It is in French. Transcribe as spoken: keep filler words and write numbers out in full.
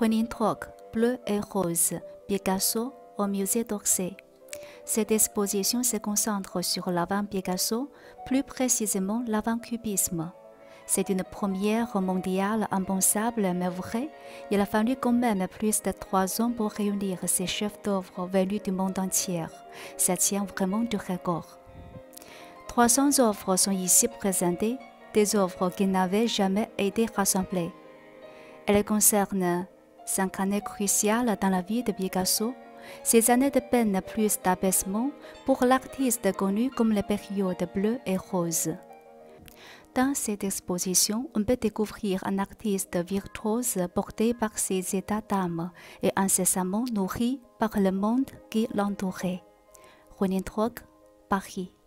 Running Talk, Bleu et Rose, Picasso au musée d'Orsay. Cette exposition se concentre sur l'avant Picasso, plus précisément l'avant-cubisme. C'est une première mondiale impensable mais vraie. Il a fallu quand même plus de trois ans pour réunir ces chefs-d'œuvre venus du monde entier. Ça tient vraiment du record. trois cents œuvres sont ici présentées, des œuvres qui n'avaient jamais été rassemblées. Elles concernent cinq années cruciales dans la vie de Picasso, ces années de peine plus d'abaissement pour l'artiste connu comme la période bleue et rose. Dans cette exposition, on peut découvrir un artiste virtuose porté par ses états d'âme et incessamment nourri par le monde qui l'entourait. Running Talk, Paris.